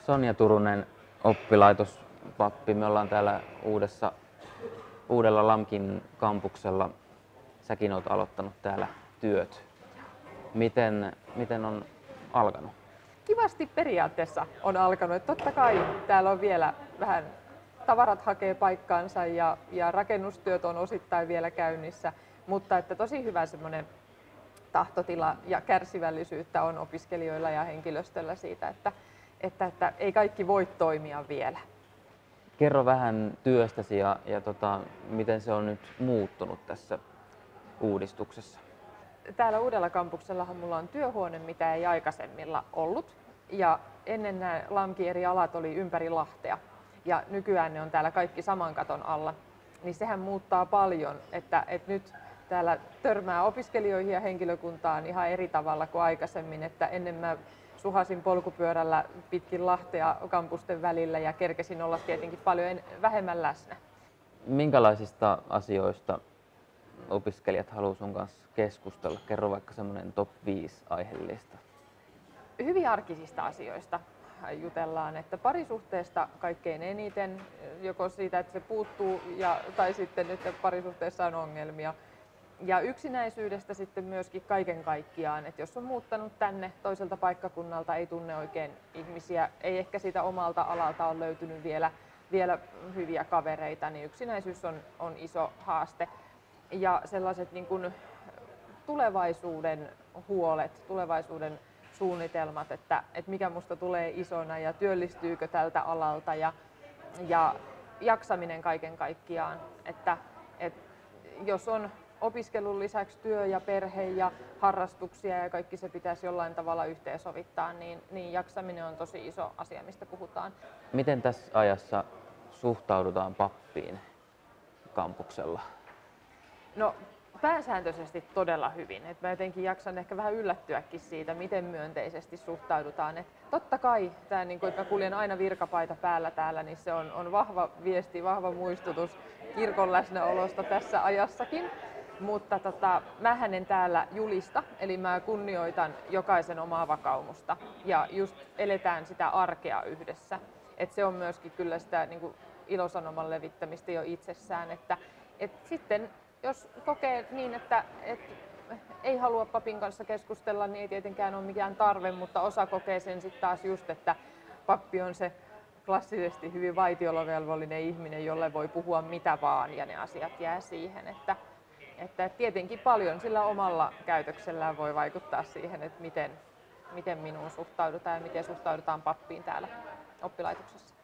Sonja Turunen, oppilaitospappi. Me ollaan täällä uudella LAMKin kampuksella. Säkin olet aloittanut täällä työt. Miten on alkanut? Kivasti periaatteessa on alkanut. Totta kai täällä on vielä vähän tavarat hakee paikkaansa ja rakennustyöt on osittain vielä käynnissä, mutta että tosi hyvä semmoinen tahtotila ja kärsivällisyyttä on opiskelijoilla ja henkilöstöllä siitä, että ei kaikki voi toimia vielä. Kerro vähän työstäsi ja miten se on nyt muuttunut tässä uudistuksessa. Täällä uudella kampuksellahan mulla on työhuone, mitä ei aikaisemmilla ollut. Ja ennen nämä LAMKin eri alat oli ympäri Lahtea. Ja nykyään ne on täällä kaikki saman katon alla. Niin sehän muuttaa paljon, että nyt täällä törmää opiskelijoihin ja henkilökuntaan ihan eri tavalla kuin aikaisemmin. Että ennen mä suhasin polkupyörällä pitkin Lahtea kampusten välillä ja kerkesin olla tietenkin paljon vähemmän läsnä. Minkälaisista asioista opiskelijat haluaa sun kanssa keskustella? Kerro vaikka semmoinen top 5 aiheellista. Hyvin arkisista asioista jutellaan, että parisuhteesta kaikkein eniten, joko siitä, että se puuttuu tai sitten, että parisuhteessa on ongelmia. Ja yksinäisyydestä sitten myöskin kaiken kaikkiaan, että jos on muuttanut tänne toiselta paikkakunnalta, ei tunne oikein ihmisiä, ei ehkä siitä omalta alalta ole löytynyt vielä hyviä kavereita, niin yksinäisyys on iso haaste. Ja sellaiset niin kuin tulevaisuuden huolet, tulevaisuuden suunnitelmat, että mikä musta tulee isona ja työllistyykö tältä alalta ja jaksaminen kaiken kaikkiaan. Että jos on opiskelun lisäksi työ ja perhe ja harrastuksia ja kaikki se pitäisi jollain tavalla yhteensovittaa, niin jaksaminen on tosi iso asia, mistä puhutaan. Miten tässä ajassa suhtaudutaan pappiin kampuksella? No, pääsääntöisesti todella hyvin. Et mä jotenkin jaksan ehkä vähän yllättyäkin siitä, miten myönteisesti suhtaudutaan. Et totta kai, niin että mä kuljen aina virkapaita päällä täällä, niin se on vahva viesti, vahva muistutus kirkon läsnäolosta tässä ajassakin. Mutta mähän en täällä julista, eli mä kunnioitan jokaisen omaa vakaumusta ja just eletään sitä arkea yhdessä. Et se on myöskin kyllä sitä niin kuin ilosanoman levittämistä jo itsessään, että sitten jos kokee niin, että ei halua papin kanssa keskustella, niin ei tietenkään ole mikään tarve, mutta osa kokee sen sitten taas just, että pappi on se klassisesti hyvin vaitiolovelvollinen ihminen, jolle voi puhua mitä vaan ja ne asiat jää siihen. Että tietenkin paljon sillä omalla käytöksellään voi vaikuttaa siihen, että miten minuun suhtaudutaan ja miten suhtaudutaan pappiin täällä oppilaitoksessa.